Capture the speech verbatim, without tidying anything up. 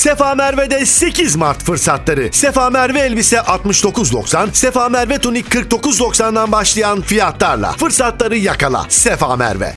Sefa Merve'de sekiz Mart fırsatları. Sefa Merve elbise altmış dokuz doksan, Sefa Merve tunik kırk dokuz doksandan başlayan fiyatlarla. Fırsatları yakala. Sefa Merve.